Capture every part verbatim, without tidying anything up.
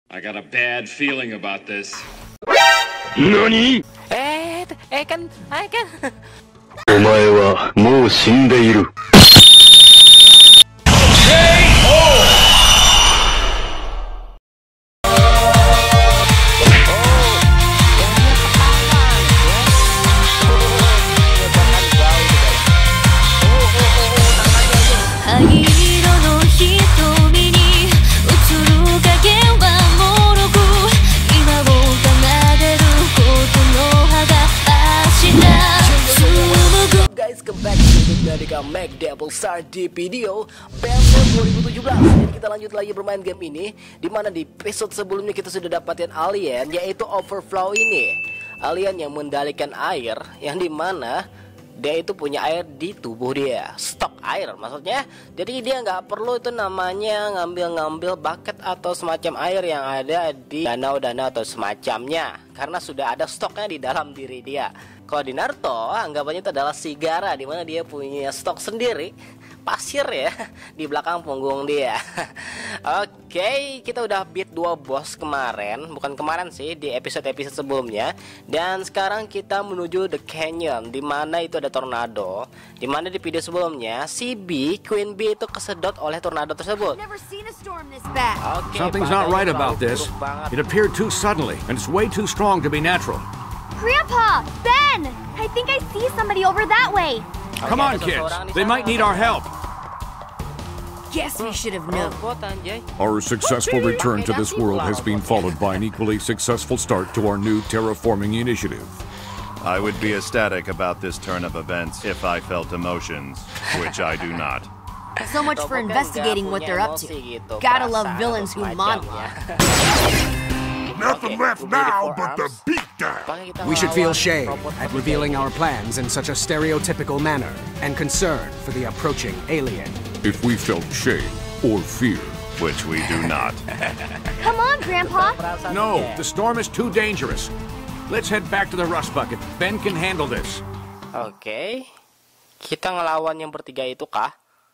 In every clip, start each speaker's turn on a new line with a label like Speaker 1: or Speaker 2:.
Speaker 1: I got a bad feeling about this.
Speaker 2: Nani?
Speaker 3: Eh, eh kan, eh kan.
Speaker 2: お前はもう死んでいる。
Speaker 3: Mac Devil Star di video Bamble dua ribu tujuh belas. Jadi kita lanjut lagi bermain game ini, dimana di episode sebelumnya kita sudah dapatin alien, yaitu Overflow ini. Alien yang mengendalikan air, yang dimana dia itu punya air di tubuh dia, stok air maksudnya. Jadi dia nggak perlu itu namanya ngambil-ngambil bucket atau semacam air yang ada di danau-danau atau semacamnya, karena sudah ada stoknya di dalam diri dia. Kalau di Naruto anggapannya itu adalah Sigara, dimana dia punya stok sendiri pasir ya di belakang punggung dia. Oke, kita udah beat dua boss kemarin, bukan kemarin sih, di episode-episode sebelumnya. Dan sekarang kita menuju The Canyon, dimana itu ada tornado, dimana di video sebelumnya si B, Queen B itu kesedot oleh tornado tersebut.
Speaker 4: Okay, something's not right about this. It appeared too suddenly and it's way too strong to be natural.
Speaker 5: Grandpa! Ben! I think I see somebody over that way.
Speaker 4: Come on, kids. They might need our help.
Speaker 5: Guess we should have known.
Speaker 6: Our successful return to this world has been followed by an equally successful start to our new terraforming initiative.
Speaker 7: I would be ecstatic about this turn of events if I felt emotions, which I do not.
Speaker 5: So much for investigating what they're up to. Gotta love villains who monologue.
Speaker 8: Nothing left now but the beatdown.
Speaker 9: We should feel shame at revealing our plans in such a stereotypical manner, and concern for the approaching alien.
Speaker 6: If we felt shame or fear,
Speaker 7: which we do not.
Speaker 5: Come on, Grandpa.
Speaker 4: No, the storm is too dangerous. Let's head back to the rust bucket. Ben can handle this.
Speaker 3: Oke, okay. Kita ngelawan yang bertiga itu kah?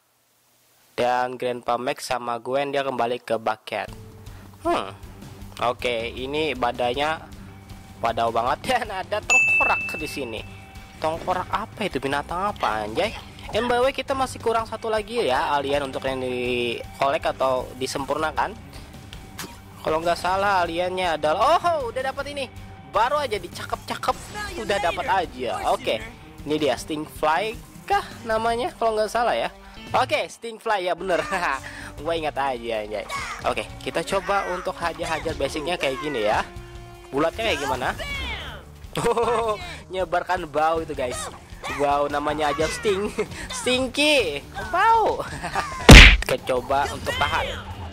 Speaker 3: Dan Grandpa Max sama Gwen dia kembali ke bucket. Hmm. Oke, okay, ini badainya padau banget dan ada tengkorak di sini. Tengkorak apa itu? Binatang apa anjay? M B W kita masih kurang satu lagi ya alien untuk yang di kolek atau disempurnakan. Kalau nggak salah aliennya adalah, oh udah dapat ini. Baru aja dicakep-cakep udah dapat aja. Oke, okay. Ini dia Stingfly kah namanya kalau nggak salah ya. Oke, okay, Stingfly ya bener. Gue ingat aja anjay. Oke, okay, kita coba untuk hajar-hajar basicnya kayak gini ya. Bulatnya kayak gimana? Oh, nyebarkan bau itu guys. Bau namanya aja Sting. Stinky bau. Kita coba untuk tahan.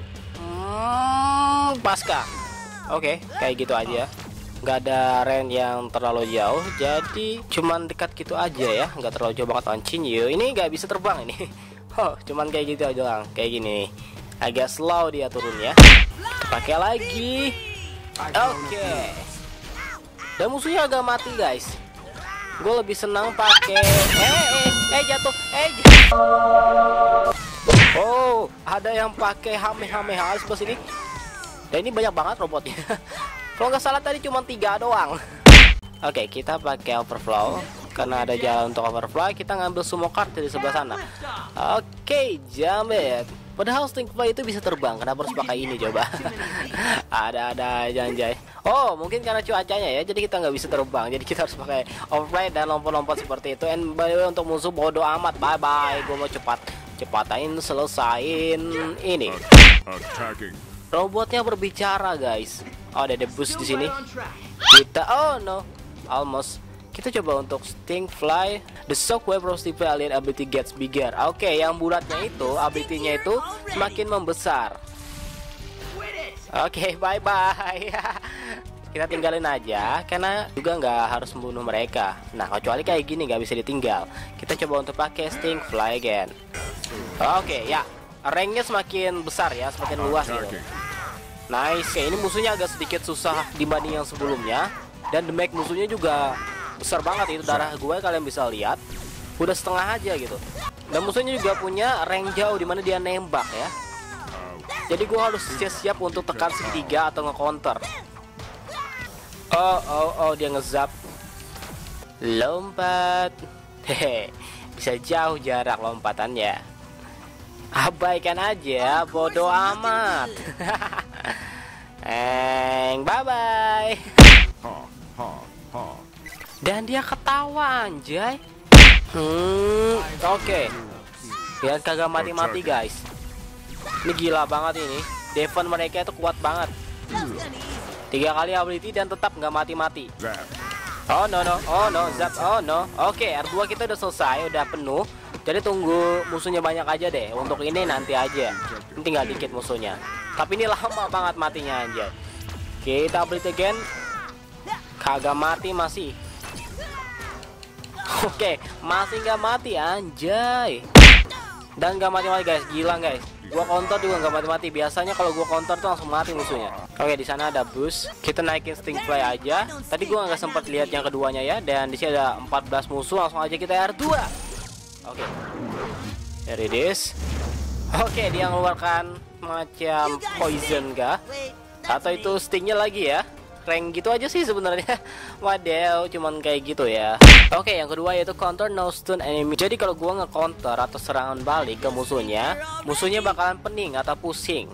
Speaker 3: Hmm, pasca. Oke, okay, kayak gitu aja. Nggak ada range yang terlalu jauh, jadi cuman dekat gitu aja ya, nggak terlalu jauh banget. Launching you ini nggak bisa terbang ini. Oh, cuman kayak gitu aja lang, kayak gini. Agak slow dia turunnya. Kita pakai lagi. Oke. Okay. Dan musuhnya agak mati guys. Gue lebih senang pakai. Eh, eh, eh jatuh. Eh. Jatuh. Oh, ada yang pakai hame-hame halus bos ini. Dan ini banyak banget robotnya. Kalau nggak salah tadi cuma tiga doang. Oke, okay, kita pakai overflow. Karena ada jalan untuk overflow, kita ngambil semua kartu di sebelah sana. Oke, okay, jambet. Padahal Stingfly itu bisa terbang, kenapa harus pakai ini coba? Ada-ada aja anjay. Oh, mungkin karena cuacanya ya, jadi kita nggak bisa terbang. Jadi kita harus pakai overflow dan lompat-lompat seperti itu. And by the way, untuk musuh bodoh amat. Bye-bye, gue mau cepat cepatain selesain ini. Robotnya berbicara guys. Oh, ada debus di sini. Kita, oh no, almost. Kita coba untuk Stingfly. The Shockwave Roastive Alien ability gets bigger. Oke, okay, yang bulatnya itu, ability-nya itu semakin membesar. Oke, okay, bye-bye. Kita tinggalin aja, karena juga nggak harus membunuh mereka. Nah, kecuali kayak gini nggak bisa ditinggal. Kita coba untuk pakai Stingfly again. Oke, okay, ya. Ranknya semakin besar ya, semakin luas gitu. Nice, kayak ini musuhnya agak sedikit susah dibanding yang sebelumnya. Dan damage musuhnya juga besar banget, itu darah gue kalian bisa lihat udah setengah aja gitu. Dan musuhnya juga punya rank jauh dimana dia nembak ya. Jadi gue harus siap-siap untuk tekan segitiga atau nge-counter. Oh, oh, oh, dia ngezap. Lompat. Hehe, bisa jauh jarak lompatannya. Abaikan aja, bodoh amat. Eng, bye-bye. Dan dia ketawa, anjay. Hmm, oke. Okay. Biar kagak mati-mati, guys. Ini gila banget ini. Defense mereka itu kuat banget. Tiga kali ability dan tetap nggak mati-mati. Oh no no, oh no, zap, oh no. Oke, okay, R dua kita udah selesai, udah penuh. Jadi tunggu musuhnya banyak aja deh. Untuk ini nanti aja. Ini tinggal dikit musuhnya. Tapi ini lama banget matinya aja. Kita ability again. Kagak mati masih. Oke, okay, masih nggak mati anjay. Dan nggak mati-mati guys, gila guys. Gua counter juga nggak mati-mati. Biasanya kalau gua counter tuh langsung mati musuhnya. Oke, di sana ada boost. Kita naikin sting play aja. Tadi gua nggak sempat lihat yang keduanya ya. Dan di sini ada empat belas musuh. Langsung aja kita R dua. Oke. There it is. Oke, dia mengeluarkan macam poison kah? Atau itu stingnya lagi ya? Rank gitu aja sih sebenarnya. Waduh, cuman kayak gitu ya. Oke, yang kedua yaitu counter no stun enemy. Jadi kalau gua nge-counter atau serangan balik ke musuhnya, musuhnya bakalan pening atau pusing.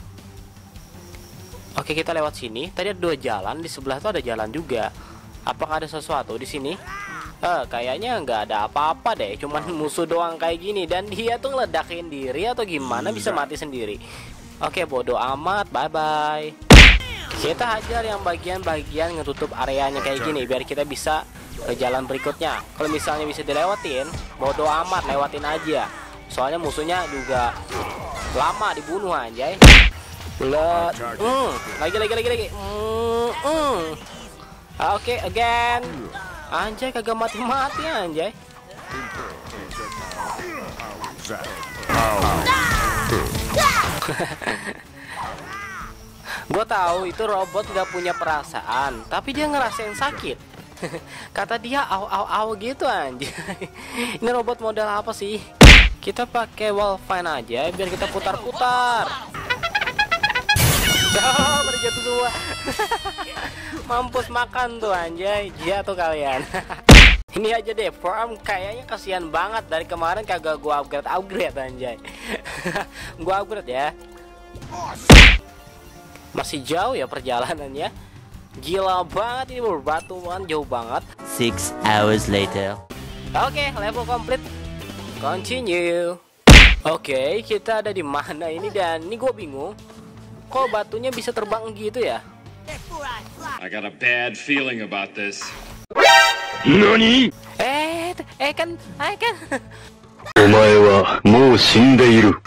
Speaker 3: Oke, kita lewat sini. Tadi ada dua jalan, di sebelah tuh ada jalan juga. Apakah ada sesuatu di sini? Eh, kayaknya nggak ada apa-apa deh. Cuman musuh doang kayak gini dan dia tuh ngeledakin diri atau gimana bisa mati sendiri. Oke, bodoh amat. Bye bye. Kita hajar yang bagian-bagian ngetutup areanya kayak gini biar kita bisa ke jalan berikutnya. Kalau misalnya bisa dilewatin, bodo amat, lewatin aja. Soalnya musuhnya juga lama dibunuh anjay. Let, mm, lagi lagi lagi lagi. Mm, mm. Oke, okay, again. Anjay kagak mati-mati anjay. Gue tahu itu robot gak punya perasaan, tapi dia ngerasain sakit. Kata dia au au au gitu anjay. Ini robot model apa sih? Kita pakai wall fine aja biar kita putar-putar. Oh, berjatuh semua. Mampus makan tuh anjay, jatuh kalian. Ini aja deh, farm kayaknya kasihan banget dari kemarin kagak gua upgrade upgrade anjay. Gua upgrade ya. Masih jauh ya perjalanannya. Gila banget ini berbatuan jauh banget.
Speaker 10: Six hours later.
Speaker 3: Oke, okay, level complete. Continue. Oke, okay, kita ada di mana ini dan ini gue bingung. Kok batunya bisa terbang gitu ya?
Speaker 1: I got a bad feeling about this.
Speaker 2: Nani?
Speaker 3: Eh, eh kan, eh kan.
Speaker 2: Omae wa mou shindeiru.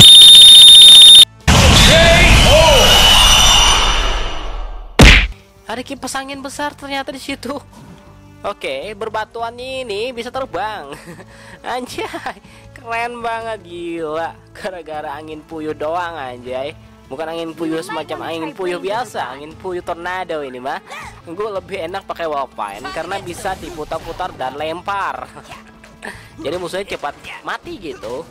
Speaker 3: Ada kipas angin besar ternyata di situ. Oke, berbatuan ini bisa terbang. Anjay, keren banget gila. Gara-gara angin puyuh doang anjay. Bukan angin puyuh semacam angin puyuh biasa, angin puyuh tornado ini mah. Gue lebih enak pakai wallpine karena bisa diputar-putar dan lempar. Jadi musuhnya cepat mati gitu.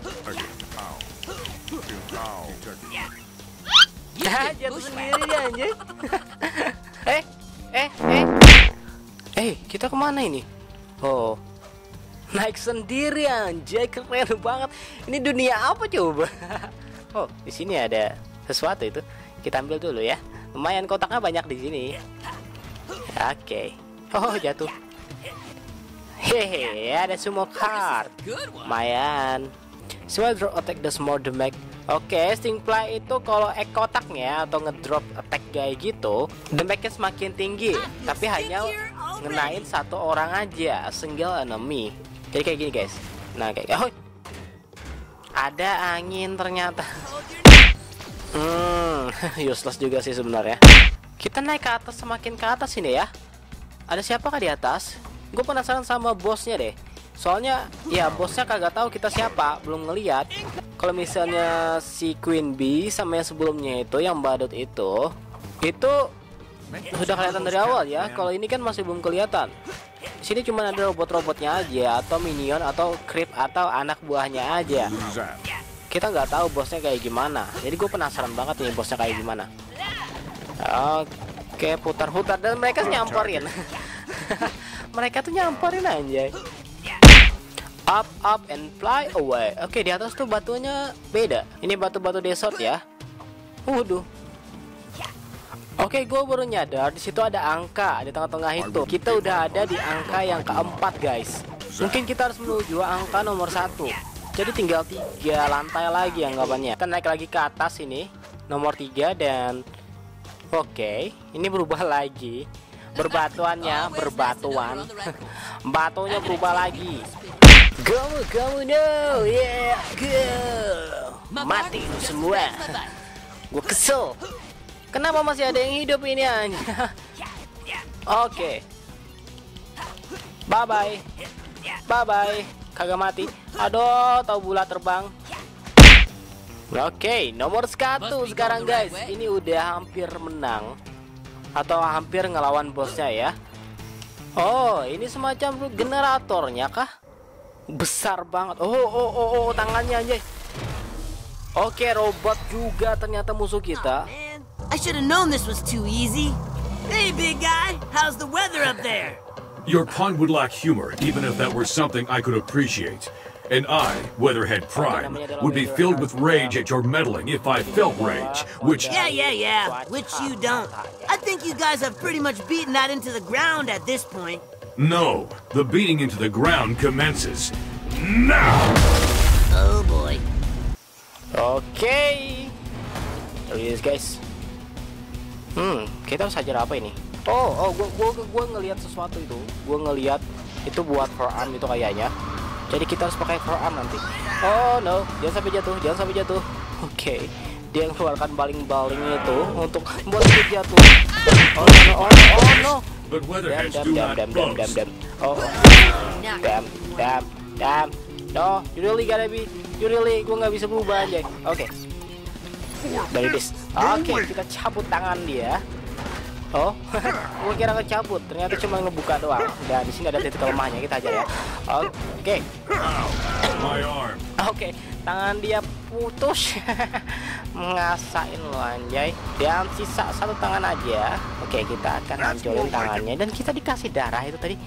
Speaker 3: Nah, jatuh sendiri dia anjay. Eh, eh, eh, eh, kita kemana ini? Oh, naik sendiri anjay, keren banget. Ini dunia apa coba? Oh, di sini ada sesuatu itu. Kita ambil dulu ya. Lumayan kotaknya banyak di sini. Oke. Okay. Oh, jatuh. Hehe, ada sumo card. Lumayan. Small drop attack does more damage. Oke, okay, Stingplay itu kalau ek kotaknya atau ngedrop attack kayak gitu, damage-nya semakin tinggi, tapi hanya ngenain satu orang aja, single enemy. Jadi kayak gini guys. Nah kayak, oh, ada angin ternyata. Hmm, useless juga sih sebenarnya. Kita naik ke atas, semakin ke atas ini ya. Ada siapakah di atas? Gue penasaran sama bosnya deh. Soalnya ya bosnya kagak tahu kita siapa, belum ngeliat. Kalau misalnya si Queen Bee sama yang sebelumnya itu yang badut itu, itu sudah kelihatan dari awal ya. Kalau ini kan masih belum kelihatan. Di sini cuma ada robot-robotnya aja, atau minion, atau creep, atau anak buahnya aja. kita nggak tahu bosnya kayak gimana. Jadi gue penasaran banget nih bosnya kayak gimana. Oke, putar-putar dan mereka nyamperin. Mereka tuh nyamperin anjay. Up, up, and fly away. Oke, di atas tuh batunya beda. Ini batu-batu desert ya. Waduh. Oke, gue baru nyadar di situ ada angka di tengah-tengah itu. Kita udah ada di angka yang keempat, guys. Mungkin kita harus menuju angka nomor satu. Jadi tinggal tiga lantai lagi anggapannya. Kita naik lagi ke atas ini, nomor tiga dan oke, ini berubah lagi. Berbatuannya, berbatuan. Batunya berubah lagi. Kamu, kamu no, yeah, go. Mati semua. Gue kesel. Kenapa masih ada yang hidup ini aja? Oke. Bye bye. Bye bye. Kagak mati. Aduh, tahu bola terbang. Oke, nomor satu sekarang guys. Ini udah hampir menang atau hampir ngelawan bosnya ya. Oh, ini semacam generatornya kah? Besar banget. Oh, oh, oh, oh, tangannya anjay. Oke, robot juga ternyata musuh kita.
Speaker 11: I should have known this was too easy. Hey, big guy, how's the weather up there?
Speaker 6: Your pun would lack humor, even if that were something I could appreciate. And I, Weatherhead Prime, would be filled with rage at your meddling if I felt rage, which...
Speaker 11: Yeah, yeah, yeah, which you don't. I think you guys have pretty much beaten that into the ground at this point.
Speaker 6: No, the beating into the ground commences now!
Speaker 11: Oh, boy.
Speaker 3: Okay. There it is, guys. Hmm, kita harus ajar apa ini? Oh, oh, gua, gua, gua ngelihat sesuatu itu. Gua ngelihat itu buat forearm itu kayaknya. Jadi kita harus pakai forearm nanti. Oh no, jangan sampai jatuh, jangan sampai jatuh. Oke, okay. Dia keluarkan baling-baling itu untuk membuat dia jatuh. Oh no, oh no, oh no. Dam, dam, dam, dam, dam, dam, dam. Oh, dam, dam, dam. No, you really gotta be, you really, gua nggak bisa berubah aja. Oke. Okay. Dari this. Oke, okay, kita cabut tangan dia. Oh, gue kira ngecabut, ternyata cuma ngebuka doang. Dan di sini ada titik lemahnya, kita aja ya. Oke, okay. Oke, okay, tangan dia putus. Mengasain lo anjay. Dan sisa satu tangan aja. Oke, okay, kita akan hancurin tangannya dan kita dikasih darah itu tadi.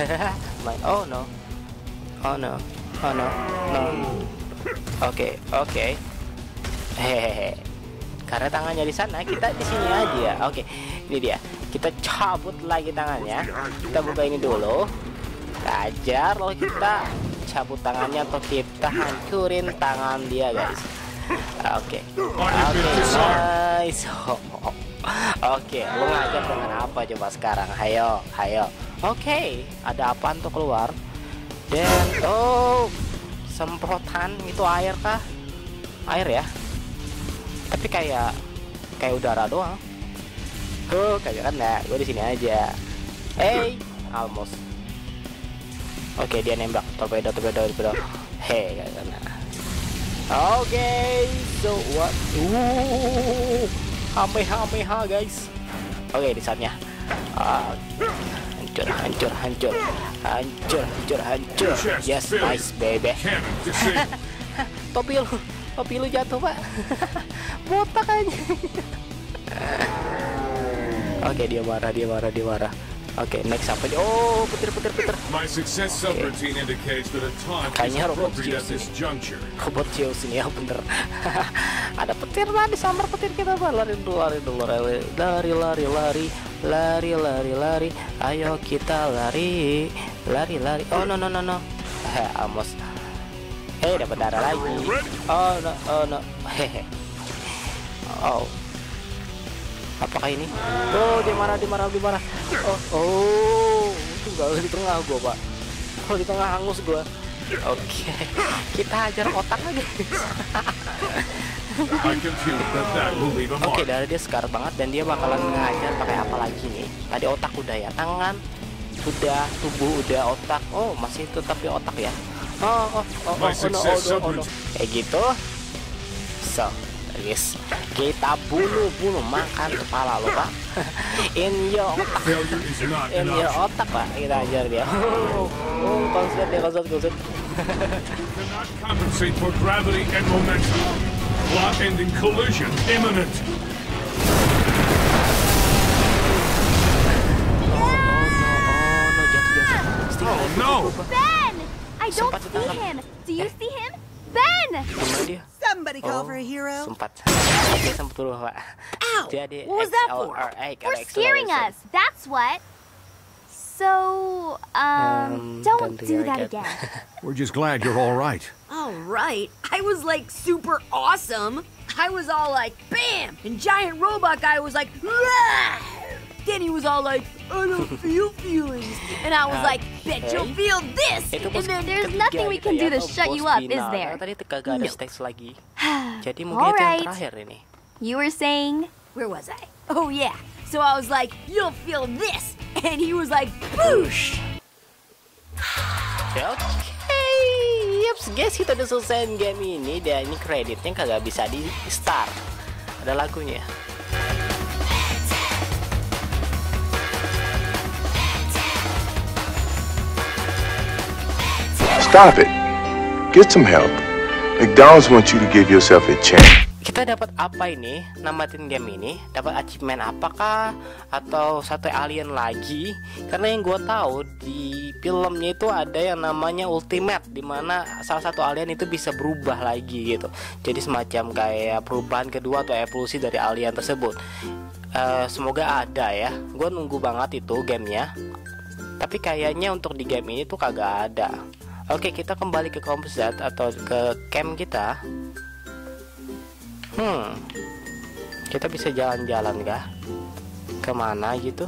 Speaker 3: Oh no, oh no, oh no, no. Oke, okay, oke. Okay. Hehehe. Karena tangannya di sana, kita di sini aja. Oke, ini dia. Kita cabut lagi tangannya. Kita buka ini dulu. Kita ajar loh, kita cabut tangannya atau kita hancurin tangan dia, guys. Oke. Oke, nice. Oke, lu ngajar dengan apa coba sekarang? Hayo, hayo. Oke, ada apaan tuh keluar? Dan oh, semprotan itu air kah? Air ya? Tapi kayak kayak udara doang. Oh, kagak kena. Gue di sini aja. Hey, almost. Oke, dia nembak torpedo, torpedo, torpedo. Hey, kagak kena. Oke, so what? Uh, hameha, hameha, guys. Oke, di saatnya. Uh, hancur, hancur, hancur, hancur, hancur, hancur. Yes, nice, baby. Topi lu. Topi lu jatuh, Pak. Botak aja. Oke, dia marah, dia marah, dia marah. Oke, next apa nih? Oh, petir, petir, petir. Kayaknya robot Zeus ini. Robot Zeus ini ya bener. Ada petir lah, disambar petir kita, Pak. Lari dulu, lari dulu, lari, lari, lari, lari, lari, lari, lari. Ayo kita lari, lari, lari. Oh no, no, no, no. Heh, almost. Eh, dapat darah lagi. Oh no, oh no. Hehe. Oh. Apakah ini? Oh, dia marah, dia marah, dia marah. Oh, oh. Itu enggak di tengah gua, Pak. Kalau di tengah hangus gua. Oke. Okay. Kita hajar otak lagi. Oke, okay, darah dia sekar banget dan dia bakalan ngajar pakai apa lagi nih? Tadi otak udah ya, tangan udah, tubuh udah, otak. Oh, masih tetap di otak ya. Oh, oh, oh, oh, oh, no, oh, no, oh, no. Kayak gitu. So, guys, kita bunuh-bunuh, makan kepala lo, Pak. In your otak. In your otak, Pak. Kita ajar dia. Oh, oh, konsep dia, konsep, konsep.
Speaker 6: Cannot compensate for gravity and momentum. Block-ending collision imminent.
Speaker 5: Oh no! Ben! I don't see him. Do you see him? Ben!
Speaker 11: Somebody call for a hero.
Speaker 3: Sempat. Oke, sempat dulu, Pak.
Speaker 5: Ow!
Speaker 3: Jadi
Speaker 5: What was that for? For scaring us. That's what. So, um, don't do that again.
Speaker 4: We're just glad you're all right.
Speaker 5: All right. I was like super awesome. I was all like, bam! And giant robot guy was like, Rah! Then he was all like, I don't feel feelings. And I was like, bet you'll feel this. And then there's nothing we can do to shut you up, is there?
Speaker 3: No. Jadi mungkin itu yang terakhir ini.
Speaker 5: You were saying, where was I? Oh yeah. So I was like, you'll feel this. And he was like, boosh.
Speaker 3: Oke, yups guys, kita udah selesai game ini dan ini kreditnya kagak bisa di start. Ada lagunya.
Speaker 8: Stop it. Get some help. McDonald's wants you to give yourself a chance.
Speaker 3: Kita dapat apa ini? Namatin game ini dapat achievement apakah atau satu alien lagi? Karena yang gue tahu di filmnya itu ada yang namanya ultimate, dimana salah satu alien itu bisa berubah lagi gitu. Jadi semacam kayak perubahan kedua atau evolusi dari alien tersebut. Uh, semoga ada ya. Gue nunggu banget itu gamenya. Tapi kayaknya untuk di game ini tuh kagak ada. Oke, kita kembali ke composite atau ke camp kita. Hmm, kita bisa jalan-jalan kah? Kemana gitu?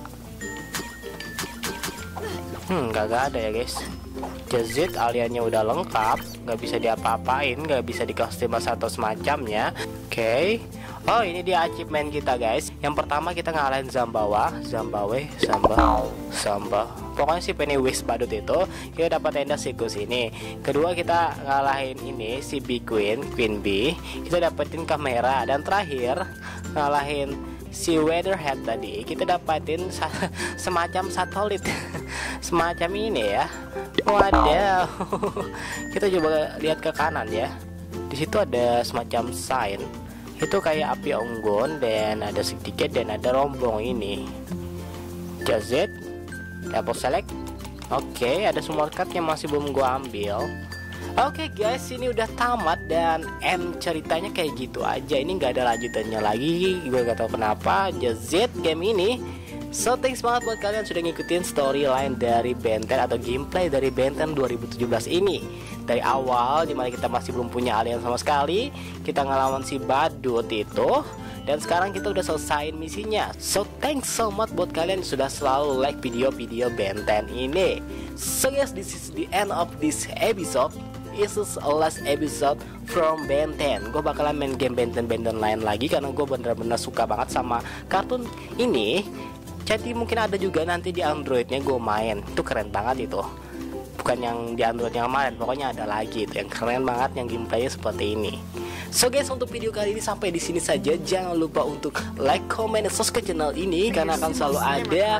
Speaker 3: Hmm, gak ada ya guys. Jazit aliannya udah lengkap, nggak bisa diapa-apain, nggak bisa dikostimasi atau semacamnya. Oke, okay. Oh ini dia achievement kita guys. Yang pertama kita ngalahin Zambawa, Zambawe, Zamba, Zamba. Pokoknya si Pennywise badut itu kita dapat tenda siklus ini. Kedua kita ngalahin ini si B Queen, Queen B. Kita dapetin kamera dan terakhir ngalahin si Weatherhead tadi. Kita dapatin sa semacam satelit, semacam ini ya. Waduh. Kita coba lihat ke kanan ya. Di situ ada semacam sign. Itu kayak api unggun dan ada sedikit dan ada rombong ini. Jazet, double select. Oke, okay, ada semua card yang masih belum gua ambil. Oke okay guys, ini udah tamat dan end ceritanya kayak gitu aja. Ini nggak ada lanjutannya lagi. Gue gak tahu kenapa Jazet game ini. So thanks banget buat kalian sudah ngikutin storyline dari Ben ten atau gameplay dari Ben ten dua ribu tujuh belas ini. Dari awal dimana kita masih belum punya alien sama sekali, kita ngelawan si badut itu, dan sekarang kita udah selesaiin misinya. So thanks so much buat kalian yang sudah selalu like video-video Ben ten ini. So guys, this is the end of this episode. This is the last episode from Ben ten. Gue bakalan main game Ben ten Ben ten lain lagi karena gue bener-bener suka banget sama kartun ini. Jadi mungkin ada juga nanti di Androidnya gue main. Itu keren banget itu. Bukan yang di Android yang kemarin, pokoknya ada lagi itu yang keren banget yang gameplaynya seperti ini. So guys, untuk video kali ini sampai di sini saja. Jangan lupa untuk like, comment, dan subscribe channel ini karena akan selalu ada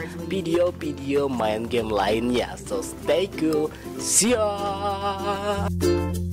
Speaker 3: video-video main game lainnya. So stay cool, see ya.